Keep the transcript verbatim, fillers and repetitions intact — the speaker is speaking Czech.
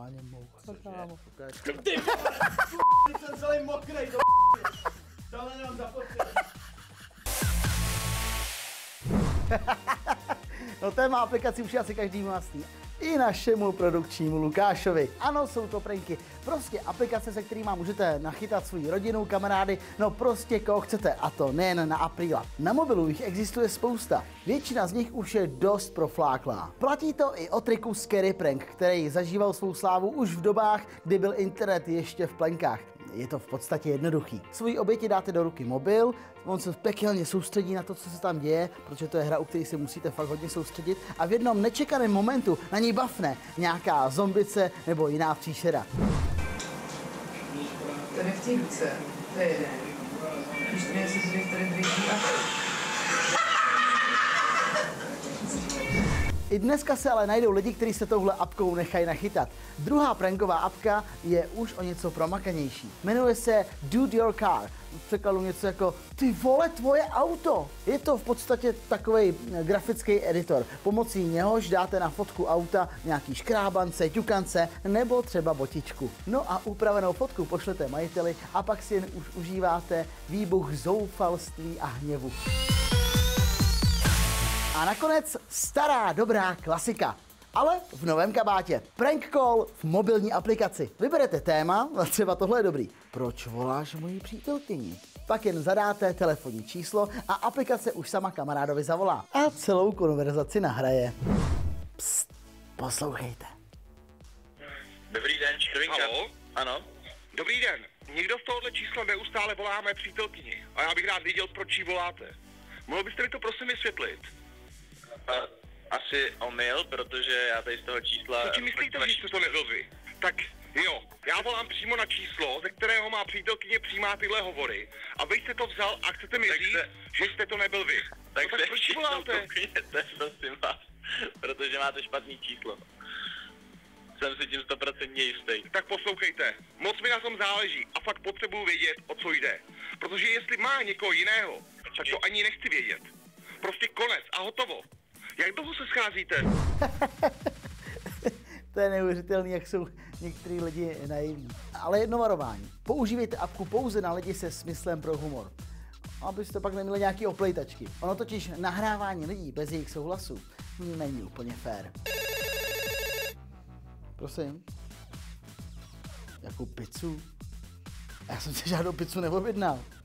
normálně moucha, kámo. Ty jsem celý mokrej, do tohle nemám zapotřebí. No téma aplikací už je asi každý vlastní. I našemu produkčnímu Lukášovi. Ano, jsou to pranky. Prostě aplikace, se kterými můžete nachytat svou rodinu, kamarády, no prostě koho chcete. A to nejen na apríla. Na mobilu jich existuje spousta. Většina z nich už je dost profláklá. Platí to i o triku Scary Prank, který zažíval svou slávu už v dobách, kdy byl internet ještě v plenkách. Je to v podstatě jednoduchý. Svojí oběti dáte do ruky mobil, on se pekelně soustředí na to, co se tam děje, protože to je hra, u které se musíte fakt hodně soustředit, a v jednom nečekaném momentu na ní bafne nějaká zombice nebo jiná příšera. To nechci více, to je jeden. Když to nejsi zvědět, tady dvě I dneska se ale najdou lidi, kteří se touhle apkou nechají nachytat. Druhá pranková apka je už o něco promakanější. Jmenuje se Dude Your Car. V překladu něco jako ty vole, tvoje auto. Je to v podstatě takovej grafický editor. Pomocí něhož dáte na fotku auta nějaký škrábance, ťukance nebo třeba botičku. No a upravenou fotku pošlete majiteli a pak si jen už užíváte výbuch zoufalství a hněvu. A nakonec stará dobrá klasika, ale v novém kabátě. Prank call v mobilní aplikaci. Vyberete téma, a třeba tohle je dobrý. Proč voláš moji přítelkyni? Pak jen zadáte telefonní číslo a aplikace už sama kamarádovi zavolá. A celou konverzaci nahraje. Psst, poslouchejte. Dobrý den, Červinka. Haló? Ano. Dobrý den. Někdo z tohohle čísla neustále volá mé přítelkyni. A já bych rád věděl, proč jí voláte. Mohl byste mi to prosím vysvětlit? A, asi omyl, protože já tady z toho čísla... Co ti myslíte, že jste to nebyl vy? Tak jo, já volám přímo na číslo, ze kterého má přítelkyně přijímá tyhle hovory. A vy jste to vzal a chcete mi Tak říct, se- že jste to nebyl vy. Tak, no, tak proč jí voláte? Koukněte, prosím vás, protože máte špatný číslo. Jsem si tím stoprocentně jistý. Tak poslouchejte, moc mi na tom záleží a fakt potřebuju vědět, o co jde. Protože jestli má někoho jiného, tak to ani nechci vědět. Prostě konec a hotovo. Jak dlouho se scházíte? To je neuvěřitelný, jak jsou některý lidi naivní. Ale jedno varování. Používejte apku pouze na lidi se smyslem pro humor. Abyste pak neměli nějaký oplejtačky. Ono totiž nahrávání lidí bez jejich souhlasu není úplně fér. Prosím. Jakou pizzu? Já jsem si žádnou pizzu neobjednal.